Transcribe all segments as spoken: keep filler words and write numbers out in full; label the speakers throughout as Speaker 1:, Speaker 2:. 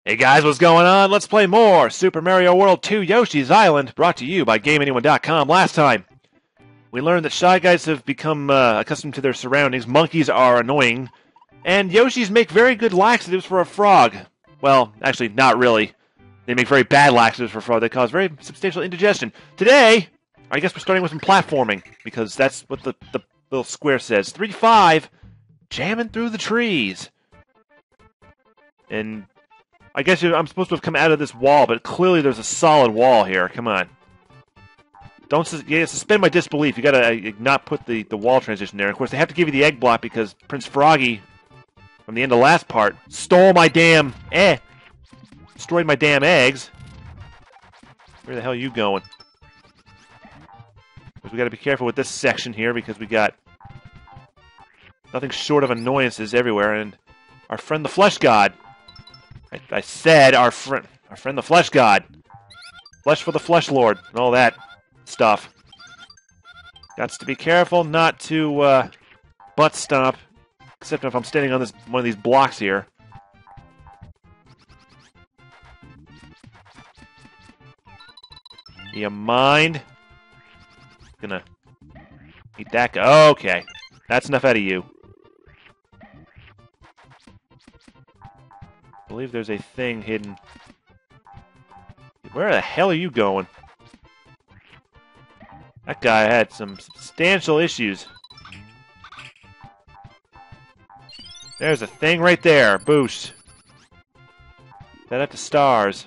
Speaker 1: Hey guys, what's going on? Let's play more Super Mario World two Yoshi's Island, brought to you by Game Anyone dot com. Last time, we learned that Shy Guys have become uh, accustomed to their surroundings, monkeys are annoying, and Yoshis make very good laxatives for a frog. Well, actually, not really. They make very bad laxatives for a frog. They cause very substantial indigestion. Today, I guess we're starting with some platforming, because that's what the, the little square says. three five, jamming through the trees. And I guess I'm supposed to have come out of this wall, but clearly there's a solid wall here. Come on. Don't sus yeah, suspend my disbelief. You gotta uh, not put the, the wall transition there. Of course, they have to give you the egg block because Prince Froggy, from the end of the last part, stole my damn eh, destroyed my damn eggs. Where the hell are you going? We gotta be careful with this section here because we got nothing short of annoyances everywhere, and our friend the Flesh God. I, I said our friend, our friend the Flesh God. Flesh for the Flesh Lord, and all that stuff. Got to be careful not to uh, butt stomp, except if I'm standing on this one of these blocks here. Do you mind? Gonna eat that guy. Okay, that's enough out of you. I believe there's a thing hidden. Where the hell are you going? That guy had some substantial issues. There's a thing right there. Boost. That up to stars.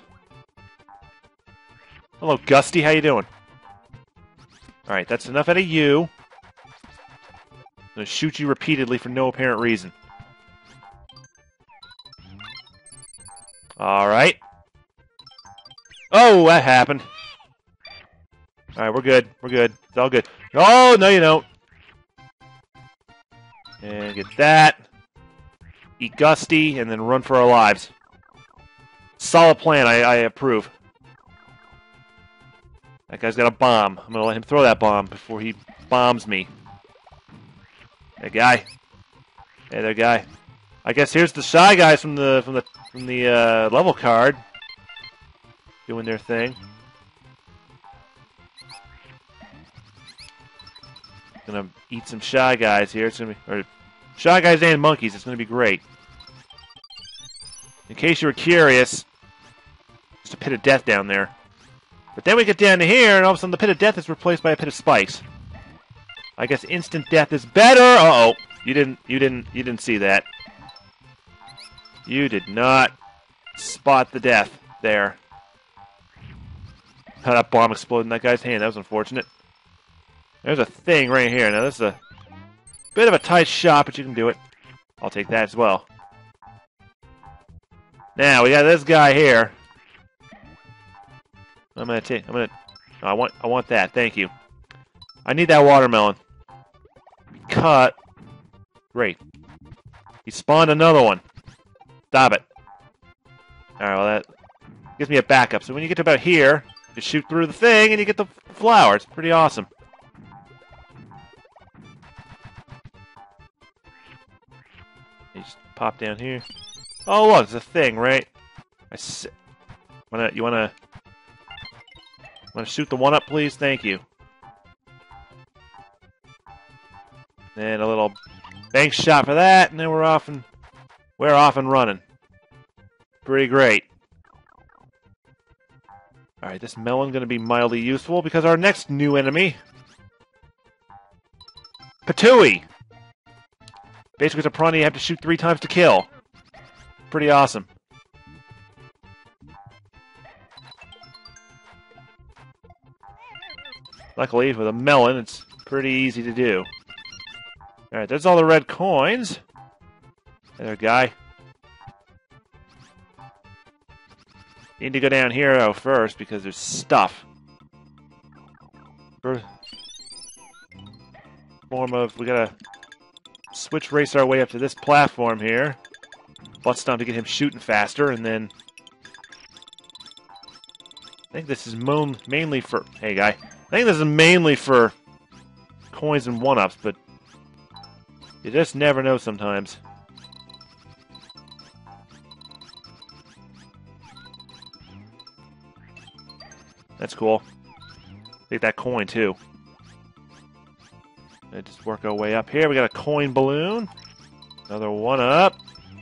Speaker 1: Hello, Gusty. How you doing? Alright, that's enough out of you. I'm gonna shoot you repeatedly for no apparent reason. Alright. Oh, that happened. Alright, we're good. We're good. It's all good. Oh, no you don't. And get that. Eat Gusty, and then run for our lives. Solid plan. I, I approve. That guy's got a bomb. I'm gonna let him throw that bomb before he bombs me. Hey, guy. Hey there, guy. I guess here's the Shy Guys from the from the from the uh, level card, doing their thing. Gonna eat some Shy Guys here. It's gonna be or Shy Guys and monkeys. It's gonna be great. In case you were curious, just a pit of death down there. But then we get down to here, and all of a sudden the pit of death is replaced by a pit of spikes. I guess instant death is better. Uh oh, you didn't you didn't you didn't see that. You did not spot the death there. How that bomb exploded in that guy's hand. That was unfortunate. There's a thing right here. Now, this is a bit of a tight shot, but you can do it. I'll take that as well. Now, we got this guy here. I'm gonna take... I'm gonna... No, I want, I want that. Thank you. I need that watermelon. Cut. Great. He spawned another one. Stop it. Alright, well that gives me a backup. So when you get to about here, you shoot through the thing and you get the flower. It's pretty awesome. You just pop down here. Oh look, there's a thing, right? I s wanna you wanna wanna shoot the one up, please? Thank you. And a little bank shot for that, and then we're off and we're off and running. Pretty great. Alright, this melon gonna be mildly useful because our next new enemy, Patooey. Basically, it's a piranha you have to shoot three times to kill. Pretty awesome. Luckily, with a melon, it's pretty easy to do. Alright, there's all the red coins. Hey there, guy. Need to go down here though first because there's stuff. For form of we gotta switch race our way up to this platform here. Butt stomp to get him shooting faster, and then I think this is mo mainly for hey guy. I think this is mainly for coins and one-ups, but you just never know sometimes. That's cool. Take that coin, too. And just work our way up here. We got a coin balloon. Another one up.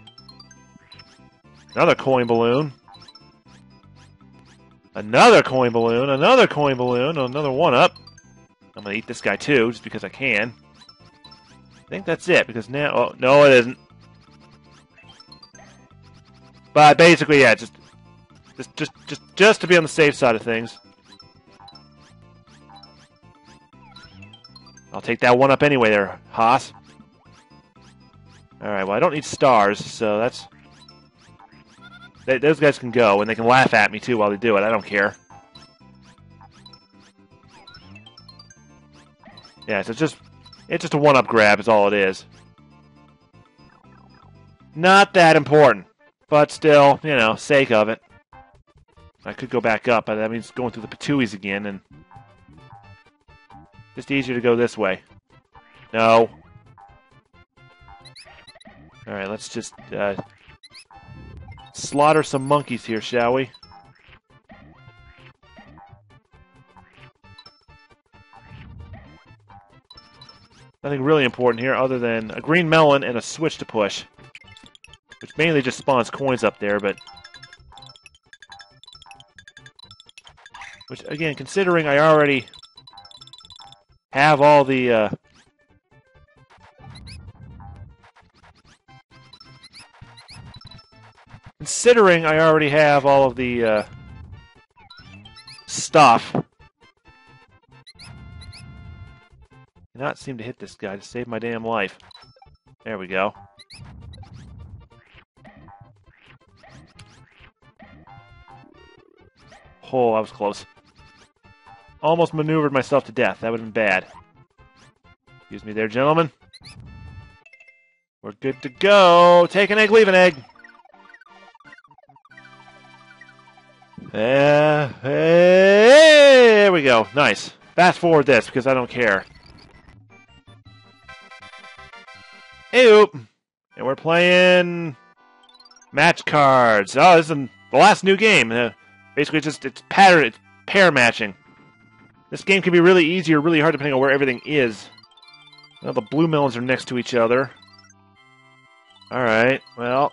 Speaker 1: Another coin balloon. Another coin balloon. Another coin balloon. Another one up. I'm going to eat this guy, too, just because I can. I think that's it, because now... Oh, no, it isn't. But basically, yeah, just... Just, just, just, just to be on the safe side of things. I'll take that one up anyway there, Haas. Alright, well, I don't need stars, so that's... They, those guys can go, and they can laugh at me, too, while they do it. I don't care. Yeah, so it's just... It's just a one-up grab is all it is. Not that important. But still, you know, sake of it. I could go back up, but that means going through the Patuis again, and... Just easier to go this way. No. Alright, let's just uh, slaughter some monkeys here, shall we? Nothing really important here other than a green melon and a switch to push. Which mainly just spawns coins up there, but... Which, again, considering I already... have all the, uh... Considering I already have all of the, uh... stuff. Cannot seem to hit this guy to save my damn life. There we go. Oh, I was close. Almost maneuvered myself to death. That would have been bad. Excuse me there, gentlemen. We're good to go. Take an egg, leave an egg. Uh, hey, there we go. Nice. Fast forward this because I don't care. Hey-oop. And we're playing match cards. Oh, this is the last new game. Uh, basically, just it's pattern, it's pair matching. This game can be really easy or really hard depending on where everything is. Well, the blue melons are next to each other. Alright, well...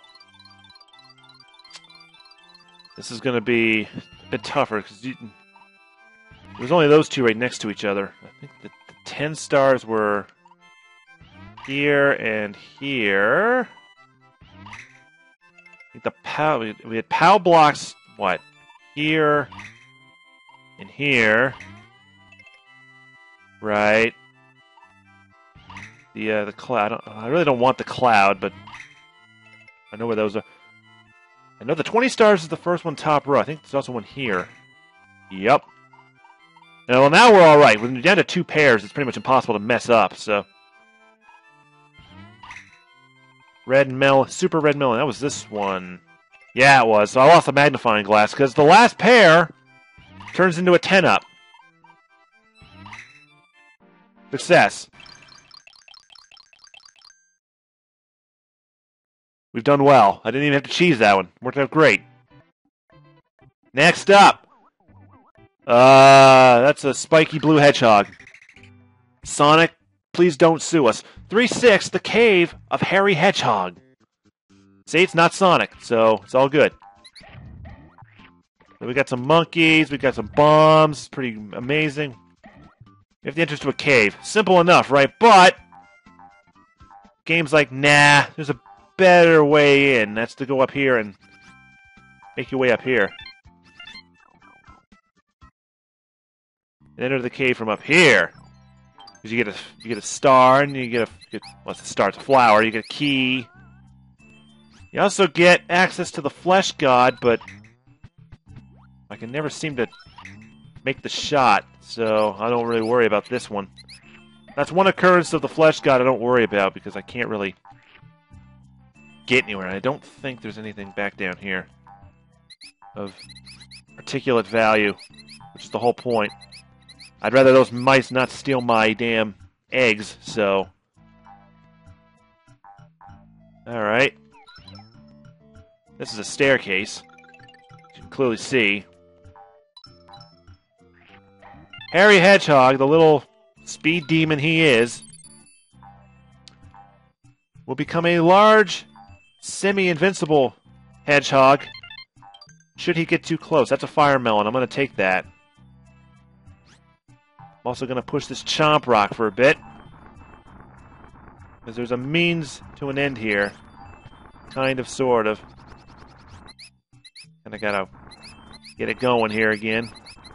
Speaker 1: This is going to be a bit tougher, because there's only those two right next to each other. I think the, the ten stars were here and here. I think the POW... We, we had POW blocks, what? Here and here. Right. The uh, the cloud. I, I really don't want the cloud, but I know where those are. I know the twenty stars is the first one top row. I think there's also one here. Yep. Now, well, now we're all right. When you're down to two pairs, it's pretty much impossible to mess up. So, red melon, super red melon. That was this one. Yeah, it was. So I lost the magnifying glass because the last pair turns into a ten up. Success. We've done well. I didn't even have to cheese that one. Worked out great. Next up. Uh, that's a spiky blue hedgehog. Sonic, please don't sue us. three six, The Cave of Hairy Hedgehog. See, it's not Sonic, so it's all good. We got some monkeys. We got some bombs. Pretty amazing. We have the entrance to a cave. Simple enough, right? But game's like, nah, there's a better way in. That's to go up here and make your way up here. And enter the cave from up here. Because you get a you get a star and you get a you get, what's the star? It's a flower. You get a key. You also get access to the flesh god, but I can never seem to make the shot, so I don't really worry about this one. That's one occurrence of the flesh god I don't worry about because I can't really get anywhere. I don't think there's anything back down here of particulate value, which is the whole point. I'd rather those mice not steal my damn eggs, so... Alright. This is a staircase. You can clearly see. Harry Hedgehog, the little speed demon he is, will become a large, semi-invincible hedgehog should he get too close. That's a fire melon. I'm going to take that. I'm also going to push this Chomp Rock for a bit, because there's a means to an end here. Kind of, sort of. And I gotta get it going here again.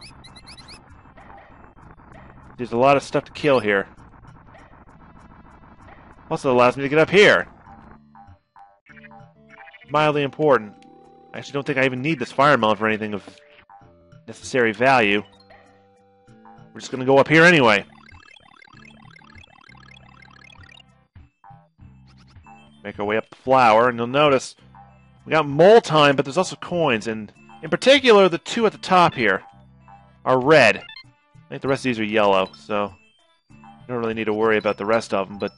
Speaker 1: There's a lot of stuff to kill here. Also allows me to get up here. Mildly important. I actually don't think I even need this fire melon for anything of necessary value. We're just gonna go up here anyway. Make our way up the flower, and you'll notice we got mole time, but there's also coins, and in particular, the two at the top here are red. I think the rest of these are yellow, so you don't really need to worry about the rest of them, but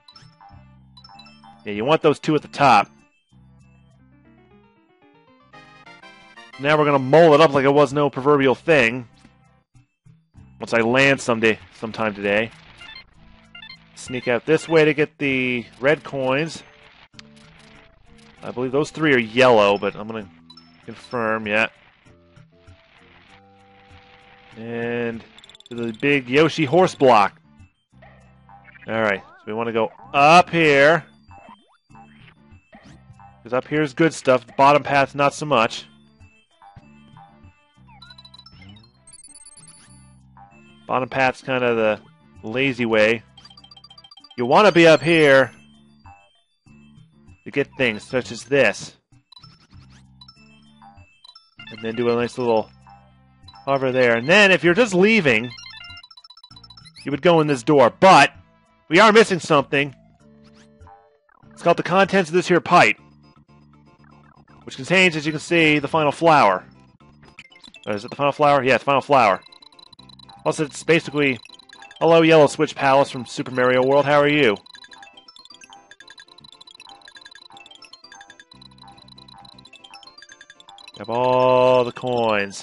Speaker 1: yeah, you want those two at the top. Now we're going to mold it up like it was no proverbial thing. Once I land someday, sometime today. Sneak out this way to get the red coins. I believe those three are yellow, but I'm going to confirm, yeah. And to the big Yoshi horse block. Alright, so we want to go up here. Because up here is good stuff. The bottom path's not so much. Bottom path's kind of the lazy way. You want to be up here to get things such as this. And then do a nice little hover there. And then if you're just leaving, you would go in this door. But we are missing something. It's called the contents of this here pipe, which contains, as you can see, the final flower. Oh, is it the final flower? Yeah, it's the final flower. Also, it's basically, hello, Yellow Switch Palace from Super Mario World. How are you? Have all the coins.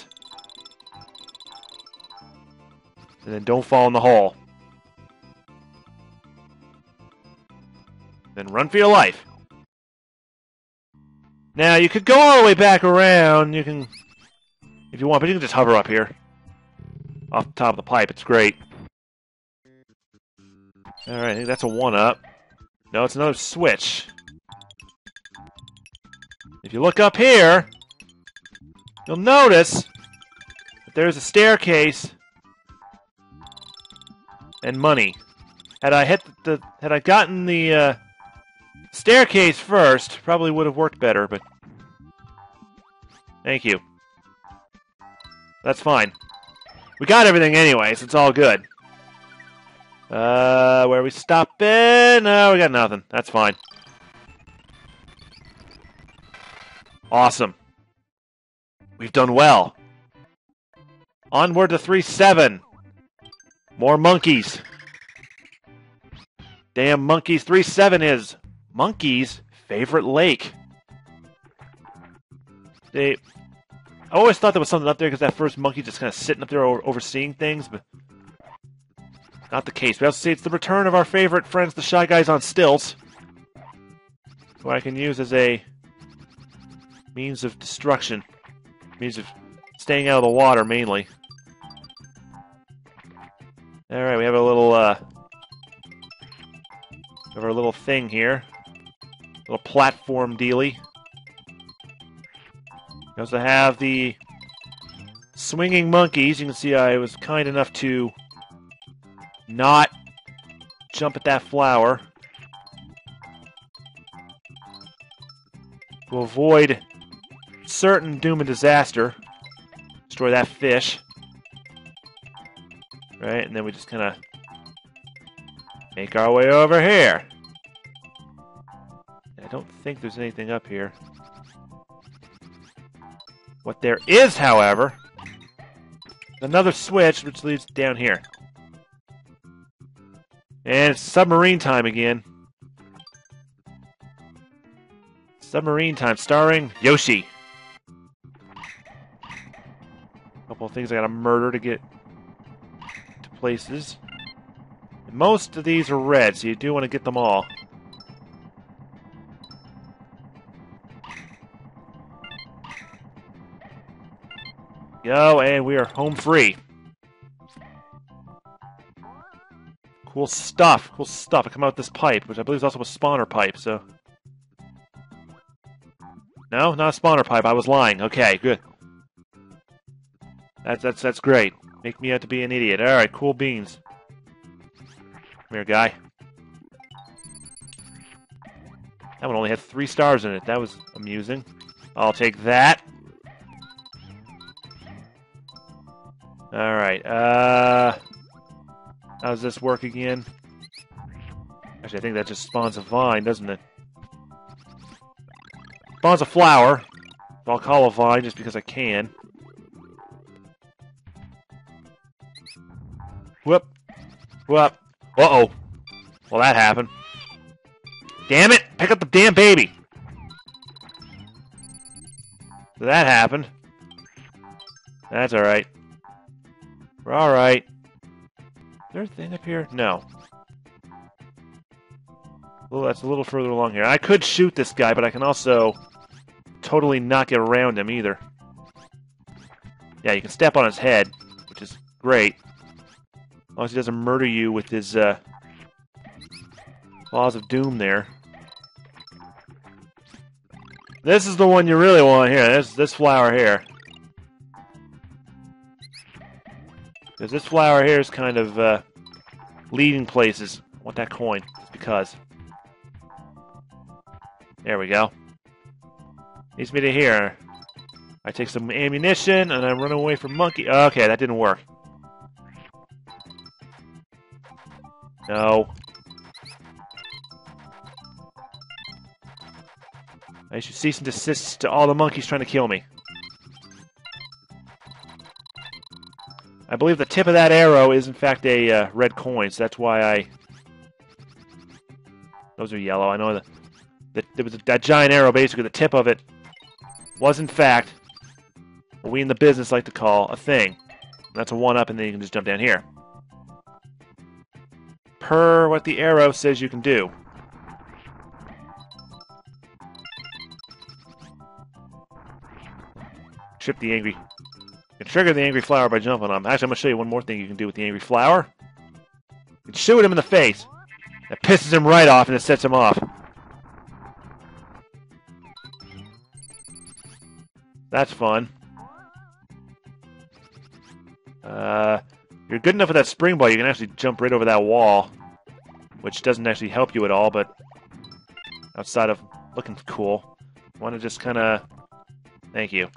Speaker 1: And then don't fall in the hole. Then run for your life. Now, you could go all the way back around. You can, if you want, but you can just hover up here. Off the top of the pipe. It's great. Alright, I think that's a one-up. No, it's another switch. If you look up here, you'll notice that there's a staircase and money. Had I hit the, had I gotten the uh, staircase first, probably would have worked better, but thank you. That's fine. We got everything anyway, so it's all good. Uh, where are we stopping? No, we got nothing. That's fine. Awesome. We've done well. Onward to three seven. More monkeys. Damn monkeys. three seven is Monkey's favorite lake. They... I always thought there was something up there because that first monkey just kind of sitting up there overseeing things, but not the case. We also see it's the return of our favorite friends, the Shy Guys on Stilts, who I can use as a means of destruction, means of staying out of the water mainly. All right, we have a little, uh, we have our little thing here, little platform dealy. We also have the swinging monkeys. You can see I was kind enough to not jump at that flower to avoid certain doom and disaster. Destroy that fish. Right, and then we just kind of make our way over here. I don't think there's anything up here. What there is, however, another switch which leads down here. And it's submarine time again. Submarine time starring Yoshi. A couple of things I gotta murder to get places. Most of these are red, so you do want to get them all. Go, and we are home free. Cool stuff. Cool stuff. I come out with this pipe, which I believe is also a spawner pipe, so... No? Not a spawner pipe. I was lying. Okay, good. That's, that's, that's great. Make me out to be an idiot. Alright, cool beans. Come here, guy. That one only had three stars in it. That was amusing. I'll take that. Alright, uh... how does this work again? Actually, I think that just spawns a vine, doesn't it? Spawns a flower. I'll call a vine just because I can. Whoop. Whoop. Uh-oh. Well, that happened. Damn it! Pick up the damn baby! So that happened. That's alright. We're alright. Is there a thing up here? No. Well, that's a little further along here. I could shoot this guy, but I can also totally not get around him either. Yeah, you can step on his head, which is great. As long as he doesn't murder you with his uh, claws of doom there. This is the one you really want here. This, this flower here. Because this flower here is kind of uh, leading places. I want that coin. Just because. There we go. Leads me to here. I take some ammunition and I run away from monkey. Okay, that didn't work. No. I should cease and desist to all the monkeys trying to kill me. I believe the tip of that arrow is in fact a uh, red coin, so that's why I... Those are yellow. I know that the, there was a, that giant arrow, basically the tip of it was in fact what we in the business like to call a thing. That's a one-up, and then you can just jump down here. Per what the arrow says you can do. Trip the angry... You can trigger the angry flower by jumping on him. Actually, I'm going to show you one more thing you can do with the angry flower. You can shoot him in the face. That pisses him right off, and it sets him off. That's fun. Uh, if you're good enough with that spring ball, you can actually jump right over that wall. Which doesn't actually help you at all, but outside of looking cool. I want to just kind of... Thank you.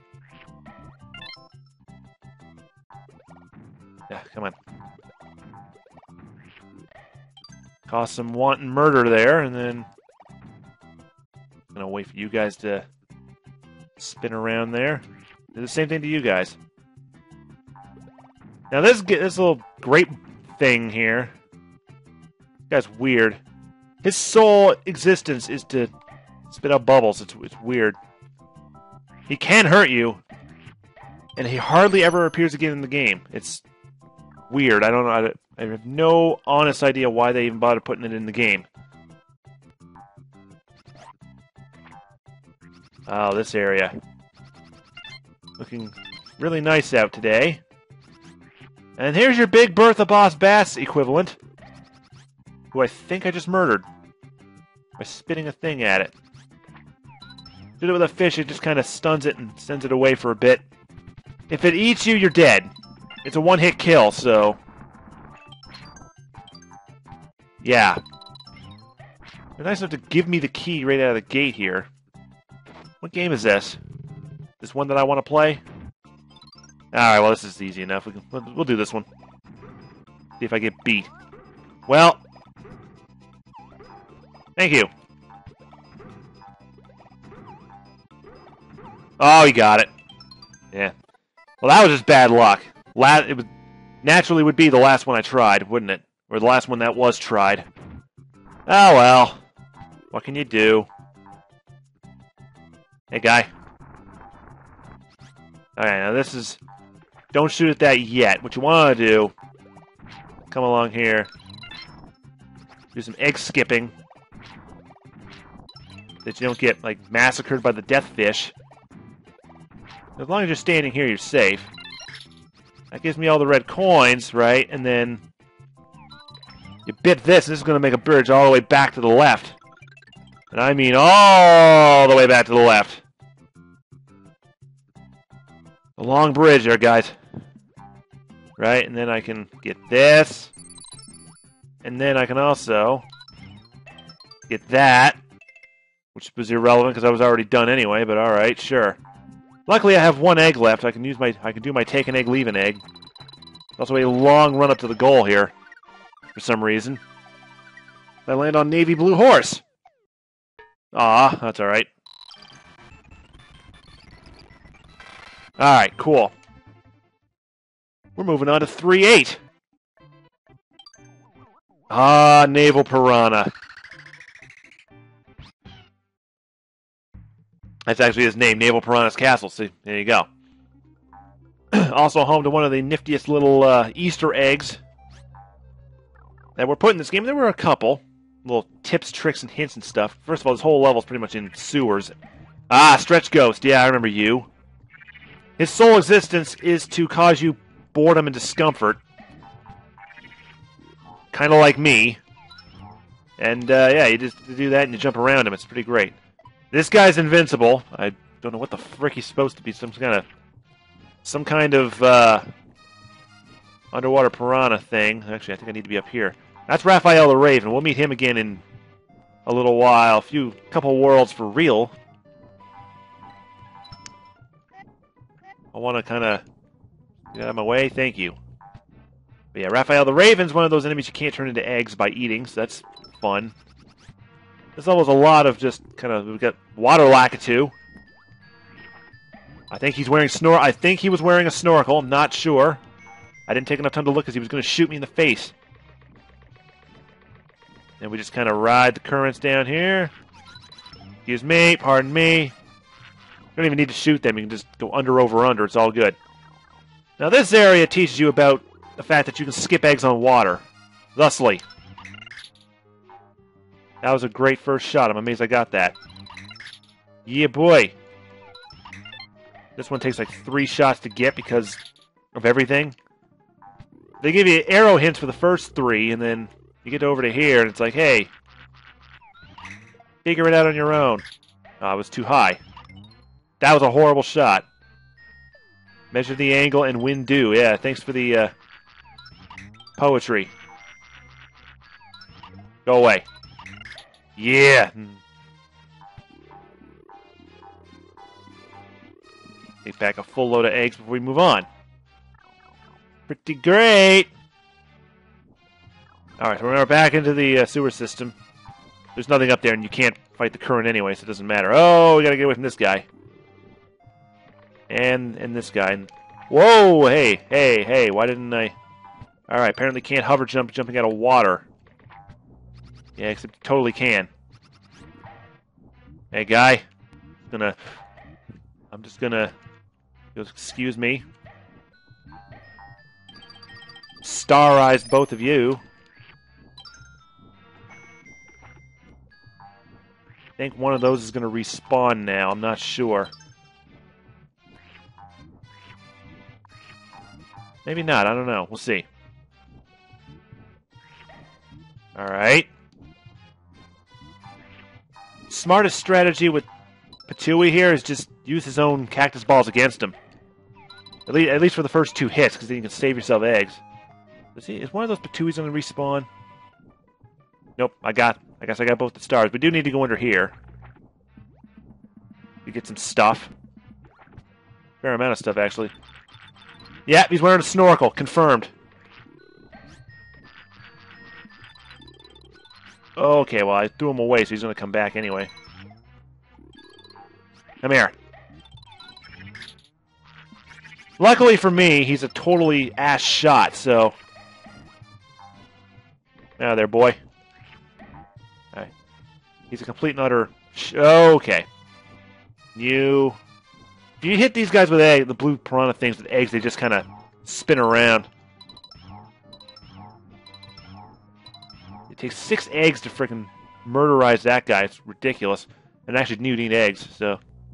Speaker 1: Yeah, come on. Cause some wanton murder there, and then... I'm gonna wait for you guys to spin around there. Do the same thing to you guys. Now this, this little grape thing here... This guy's weird. His sole existence is to spit out bubbles. It's, it's weird. He can hurt you, and he hardly ever appears again in the game. It's weird. I don't know. I, I have no honest idea why they even bothered putting it in the game. Oh, this area. Looking really nice out today. And here's your Big Bertha Boss Bass equivalent, who I think I just murdered by spitting a thing at it. Did it with a fish, it just kind of stuns it and sends it away for a bit. If it eats you, you're dead. It's a one-hit kill, so... Yeah. They're nice enough to give me the key right out of the gate here. What game is this? This one that I want to play? Alright, well this is easy enough. We can, we'll, we'll do this one. See if I get beat. Well... Thank you. Oh, he got it. Yeah. Well, that was just bad luck. La it would naturally would be the last one I tried, wouldn't it? Or the last one that was tried. Oh, well. What can you do? Hey, guy. Alright, now this is... Don't shoot at that yet. What you want to do come along here. Do some egg skipping. That you don't get, like, massacred by the death fish. As long as you're standing here, you're safe. That gives me all the red coins, right? And then you bit this, and this is going to make a bridge all the way back to the left. And I mean all the way back to the left. A long bridge there, guys. Right? And then I can get this. And then I can also get that. Which was irrelevant because I was already done anyway, but alright, sure. Luckily I have one egg left. I can use my I can do my take an egg, leave an egg. Also a long run up to the goal here. For some reason. I land on navy blue horse. Ah, that's alright. Alright, cool. We're moving on to three eight. Ah, Naval Piranha. That's actually his name, Naval Piranha's Castle. See, there you go. Also home to one of the niftiest little uh, Easter eggs that we're put in this game. There were a couple. Little tips, tricks, and hints and stuff. First of all, this whole level's pretty much in sewers. Ah, Stretch Ghost. Yeah, I remember you. His sole existence is to cause you boredom and discomfort. Kind of like me. And, uh, yeah, you just do that and you jump around him. It's pretty great. This guy's invincible. I don't know what the frick he's supposed to be. Some kind of... Some kind of, uh... underwater piranha thing. Actually, I think I need to be up here. That's Raphael the Raven. We'll meet him again in a little while. A few, couple worlds for real. I want to kind of get out of my way. Thank you. But yeah, Raphael the Raven's one of those enemies you can't turn into eggs by eating, so that's fun. This level's a lot of just kind of... We've got Water Lakitu. I think he's wearing snor... I think he was wearing a snorkel. I'm not sure. I didn't take enough time to look because he was going to shoot me in the face. And we just kind of ride the currents down here. Excuse me, pardon me. You don't even need to shoot them. You can just go under, over, under. It's all good. Now this area teaches you about the fact that you can skip eggs on water. Thusly. That was a great first shot. I'm amazed I got that. Yeah, boy. This one takes like three shots to get because of everything. They give you arrow hints for the first three, and then you get over to here, and it's like, hey, figure it out on your own. Oh, it was too high. That was a horrible shot. Measure the angle and win due. Yeah, thanks for the uh, poetry. Go away. Yeah. Take back a full load of eggs before we move on. Pretty great. Alright, so we're back into the uh, sewer system. There's nothing up there, and you can't fight the current anyway, so it doesn't matter. Oh, we gotta get away from this guy. And and this guy. Whoa, hey, hey, hey, why didn't I... Alright, apparently can't hover jump jumping out of water. Yeah, except you totally can. Hey, guy. Gonna... I'm just gonna... Excuse me. Star-eyes both of you. I think one of those is going to respawn now. I'm not sure. Maybe not. I don't know. We'll see. Alright. Smartest strategy with Patui here is just use his own cactus balls against him. At least, at least for the first two hits, because then you can save yourself eggs. Is, he, is one of those Patuis going to respawn? Nope, I got... I guess I got both the stars. We do need to go under here. We get some stuff. Fair amount of stuff, actually. Yeah, he's wearing a snorkel. Confirmed. Okay, well, I threw him away, so he's going to come back anyway. Come here. Luckily for me, he's a totally ass shot, so... Now there, boy. Alright. He's a complete and utter... Sh okay. You... If you hit these guys with egg, the blue piranha things with eggs, they just kind of spin around. takes six eggs to frickin' murderize that guy. It's ridiculous. And actually, you need eggs, so...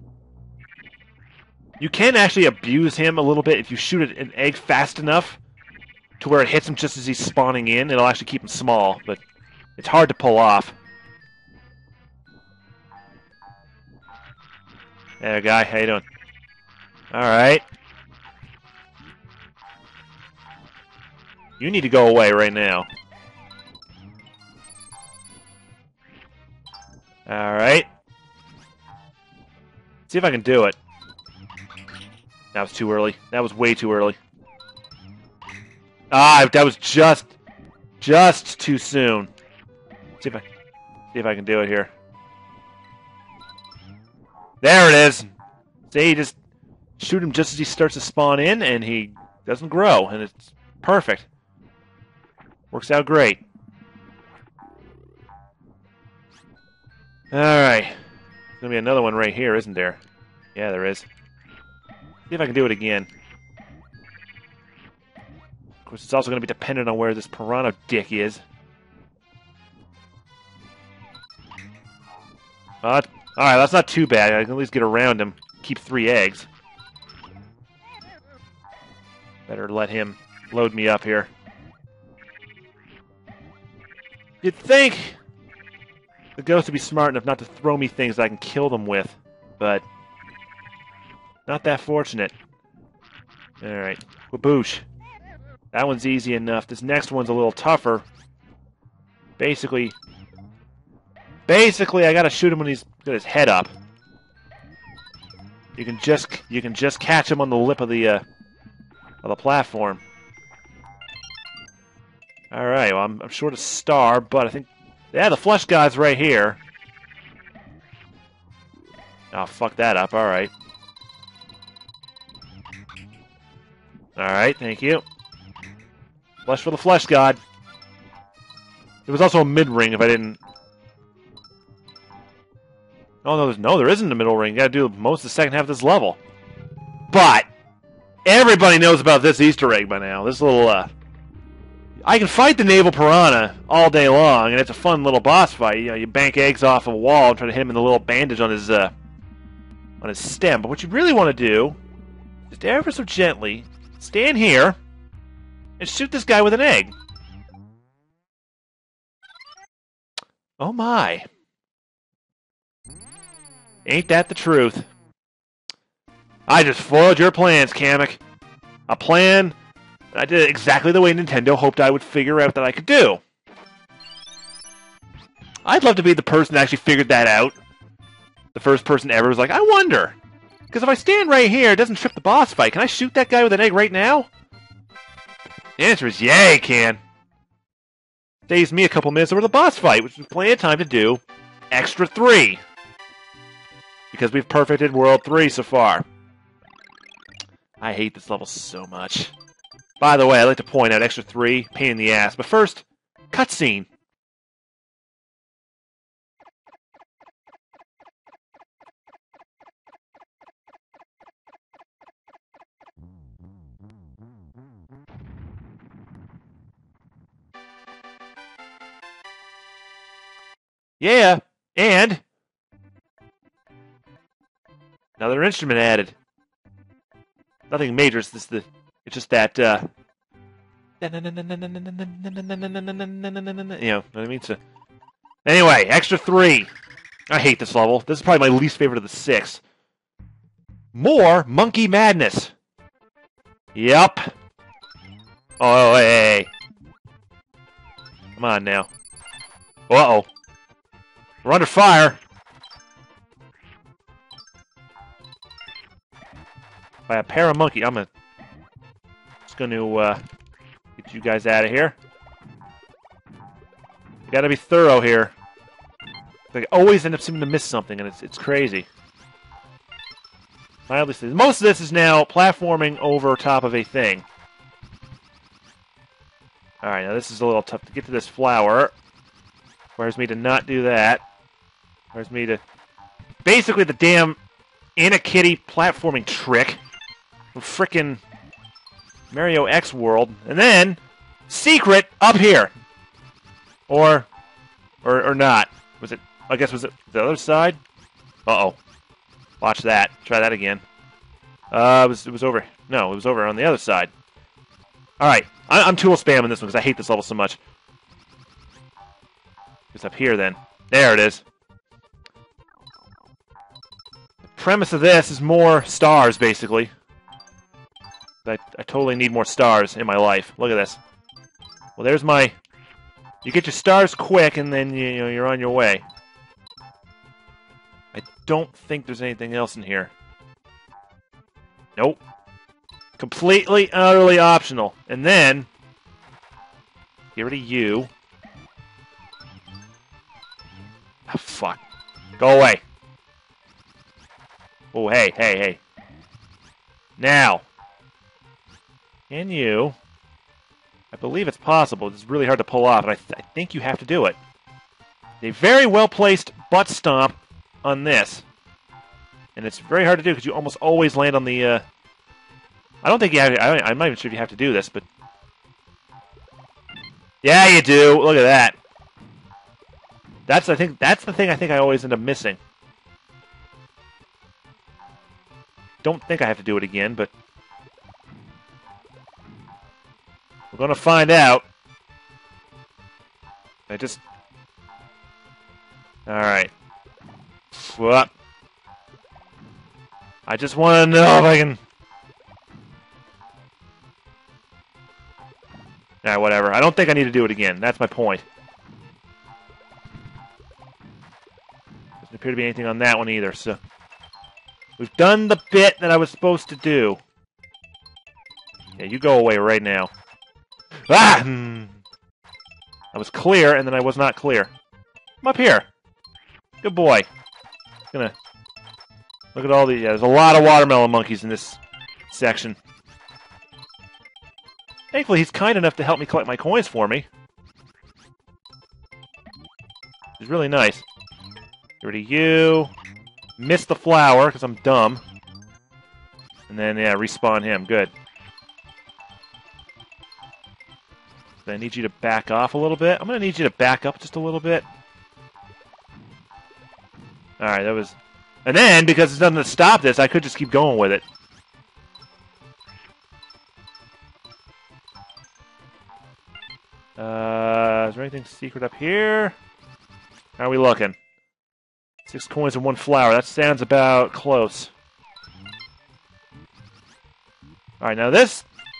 Speaker 1: You can actually abuse him a little bit if you shoot an egg fast enough to where it hits him just as he's spawning in. It'll actually keep him small, but it's hard to pull off. There, guy. How you doing? Alright. You need to go away right now. Alright. See if I can do it. That was too early. That was way too early. Ah, that was just, just too soon. See if I, see if I can do it here. There it is. See, you just shoot him just as he starts to spawn in, and he doesn't grow, and it's perfect. Works out great. All right, there's gonna be another one right here, isn't there? Yeah, there is. See if I can do it again. Of course, it's also going to be dependent on where this piranha dick is. Uh, Alright, that's not too bad. I can at least get around him. Keep three eggs. Better let him load me up here. You'd think the ghost would be smart enough not to throw me things that I can kill them with, but... not that fortunate. Alright. Waboosh. That one's easy enough. This next one's a little tougher. Basically... Basically, I gotta shoot him when he's got his head up. You can just you can just catch him on the lip of the uh, of the platform. Alright, well I'm I'm short a star, but I think yeah, the flesh guy's right here. Oh, fuck that up, alright. Alright, thank you. Flesh for the flesh god. There was also a mid-ring if I didn't... Oh, no, there's, no, there isn't a middle ring. You gotta do most of the second half of this level. But, everybody knows about this Easter egg by now. This little, uh... I can fight the naval piranha all day long, and it's a fun little boss fight. You know, you bank eggs off a wall and try to hit him in the little bandage on his, uh... on his stem. But what you really want to do, just ever so gently... stand here and shoot this guy with an egg. Oh my. Ain't that the truth? I just foiled your plans, Kamek. A plan I did it exactly the way Nintendo hoped I would figure out that I could do. I'd love to be the person that actually figured that out. The first person ever was like, I wonder. Because if I stand right here, it doesn't trip the boss fight. Can I shoot that guy with an egg right now? The answer is yeah, you can. Saves me a couple minutes over the boss fight, which is plenty of time to do Extra three. Because we've perfected World three so far. I hate this level so much. By the way, I'd like to point out Extra three, pain in the ass. But first, cutscene. Yeah, and another instrument added. Nothing major. It's just the. It's just that. Uh, you know what I mean? So, anyway, Extra three. I hate this level. This is probably my least favorite of the six. More Monkey Madness. Yup. Oh, hey, hey. Come on now. Uh oh. We're under fire. By a pair of monkey. I'm gonna, just going to uh, get you guys out of here. You gotta be thorough here. I always end up seeming to miss something, and it's it's crazy. Mildly, most of this is now platforming over top of a thing. All right, now this is a little tough to get to this flower. Requires me to not do that. Requires me to... Basically the damn Anna-Kitty platforming trick from frickin' Mario X World. And then, secret up here. Or Or, or not. Was it... I guess was it the other side? Uh-oh. Watch that. Try that again. Uh, it was, it was over... No, it was over on the other side. Alright. I'm tool spamming this one because I hate this level so much. It's up here, then. There it is. The premise of this is more stars, basically. I, I totally need more stars in my life. Look at this. Well, there's my... You get your stars quick, and then you, you know, you're on your way. I don't think there's anything else in here. Nope. Completely, utterly optional. And then... Get rid of you. Oh, fuck. Go away. Oh, hey, hey, hey. Now. Can you... I believe it's possible. It's really hard to pull off, and I, th I think you have to do it. A very well-placed butt stomp on this. And it's very hard to do because you almost always land on the... Uh... I don't think you have to... I I'm not even sure if you have to do this, but... Yeah, you do! Look at that. That's, I think, that's the thing I think I always end up missing. Don't think I have to do it again, but... We're gonna find out. I just... Alright. What? I just want to know if I can... Alright, whatever. I don't think I need to do it again. That's my point. Doesn't appear to be anything on that one either, so... We've done the bit that I was supposed to do. Yeah, you go away right now. Ah! I was clear, and then I was not clear. I'm up here. Good boy. Gonna look at all the... Yeah, there's a lot of watermelon monkeys in this section. Thankfully, he's kind enough to help me collect my coins for me. He's really nice. Get rid of you. Miss the flower, because I'm dumb. And then, yeah, respawn him. Good. I need you to back off a little bit. I'm going to need you to back up just a little bit. Alright, that was... And then, because there's nothing to stop this, I could just keep going with it. Uh, is there anything secret up here? How are we looking? Six coins and one flower. That sounds about close. Alright, now this...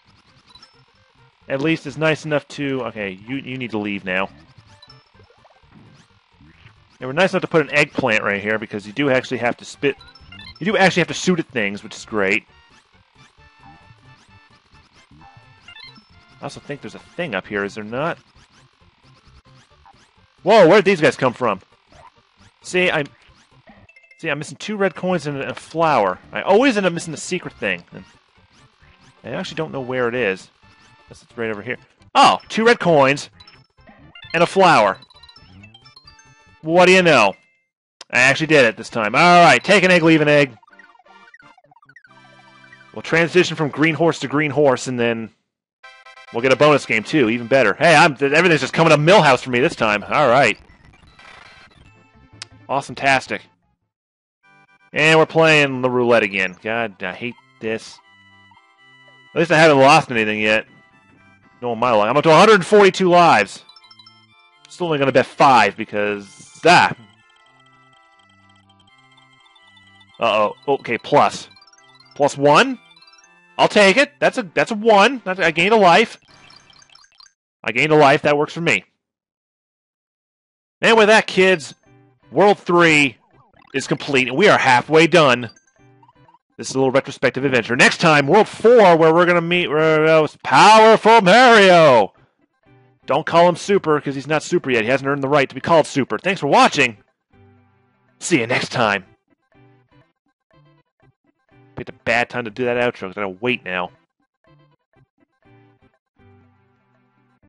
Speaker 1: At least is nice enough to... Okay, you, you need to leave now. And we're nice enough to put an eggplant right here, because you do actually have to spit... You do actually have to shoot at things, which is great. I also think there's a thing up here, is there not? Whoa, where did these guys come from? See, I'm... See, I'm missing two red coins and a flower. I always end up missing the secret thing. And I actually don't know where it is. Unless it's right over here. Oh, two red coins and a flower. What do you know? I actually did it this time. Alright, take an egg, leave an egg. We'll transition from green horse to green horse, and then we'll get a bonus game, too. Even better. Hey, I'm, everything's just coming up Millhouse for me this time. Alright. Awesome-tastic. And we're playing the roulette again. God, I hate this. At least I haven't lost anything yet. No, my life. I'm up to one hundred forty-two lives. Still only going to bet five because... Ah! Uh-oh. Okay, plus. Plus one? I'll take it. That's a that's a one. That's, I gained a life. I gained a life. That works for me. And with that, kids, World three is complete, and we are halfway done. This is a little retrospective adventure. Next time, World four, where we're going to meet uh, Powerful Mario. Don't call him Super, because he's not Super yet. He hasn't earned the right to be called Super. Thanks for watching. See you next time. Picked a bad time to do that outro, because I gotta wait now.